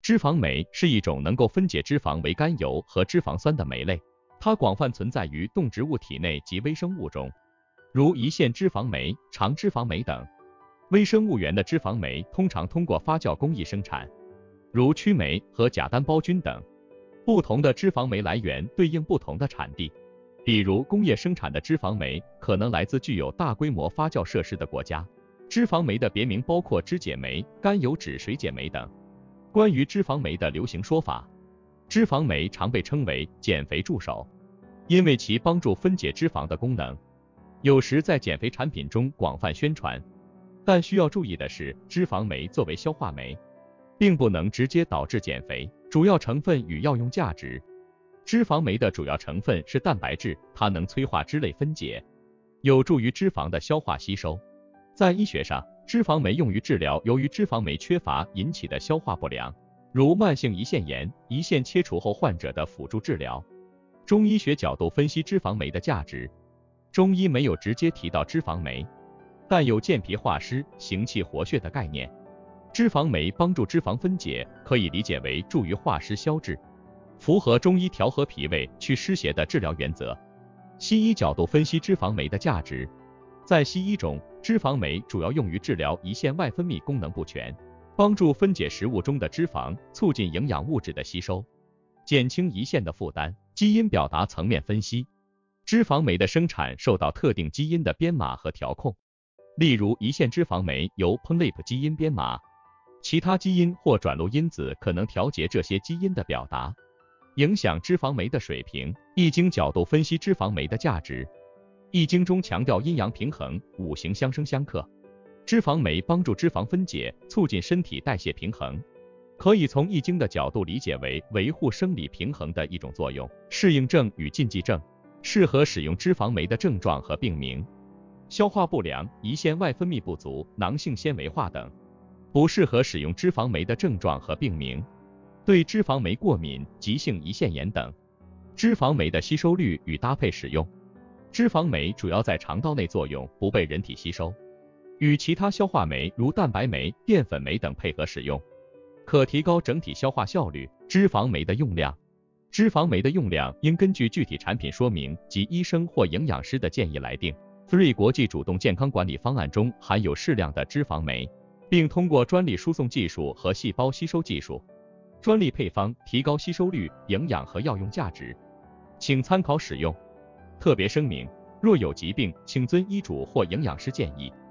脂肪酶是一种能够分解脂肪为甘油和脂肪酸的酶类，它广泛存在于动植物体内及微生物中，如胰腺脂肪酶、肠脂肪酶等。微生物源的脂肪酶通常通过发酵工艺生产，如曲霉和假单胞菌等。不同的脂肪酶来源对应不同的产地，比如工业生产的脂肪酶可能来自具有大规模发酵设施的国家。脂肪酶的别名包括脂解酶、甘油酯水解酶等。关于脂肪酶的流行说法，脂肪酶常被称为减肥助手，因为其帮助分解脂肪的功能，有时在减肥产品中广泛宣传。但需要注意的是，脂肪酶作为消化酶，并不能直接导致减肥，主要成分与药用价值。脂肪酶的主要成分是蛋白质，它能催化脂类分解，有助于脂肪的消化吸收。在医学上，脂肪酶用于治疗由于脂肪酶缺乏引起的消化不良，如慢性胰腺炎、胰腺切除后患者的辅助治疗。中医学角度分析脂肪酶的价值，中医没有直接提到脂肪酶，但有健脾化湿、行气活血的概念。脂肪酶帮助脂肪分解，可以理解为助于化湿消滞，符合中医调和脾胃、祛湿邪的治疗原则。西医角度分析脂肪酶的价值，在西医中，脂肪酶主要用于治疗胰腺外分泌功能不全，帮助分解食物中的脂肪，促进营养物质的吸收，减轻胰腺的负担。基因表达层面分析，脂肪酶的生产受到特定基因的编码和调控，例如胰腺脂肪酶由 PNLP 基因编码，其他基因或转录因子可能调节这些基因的表达，影响脂肪酶的水平。易经角度分析脂肪酶的价值，易经中强调阴阳平衡，五行相生相克，脂肪酶帮助脂肪分解，促进身体代谢平衡，可以从易经的角度理解为维护生理平衡的一种作用。适应症与禁忌症，适合使用脂肪酶的症状和病名：消化不良、胰腺外分泌不足、囊性纤维化等。不适合使用脂肪酶的症状和病名：对脂肪酶过敏、急性胰腺炎等。脂肪酶的吸收率与搭配使用，脂肪酶主要在肠道内作用，不被人体吸收，与其他消化酶如蛋白酶、淀粉酶等配合使用，可提高整体消化效率。脂肪酶的用量，脂肪酶的用量应根据具体产品说明及医生或营养师的建议来定。3国际主动健康管理方案中含有适量的脂肪酶，并通过专利输送技术和细胞吸收技术，专利配方提高吸收率、营养和药用价值，请参考使用。特别声明：若有疾病，请遵医嘱或营养师建议。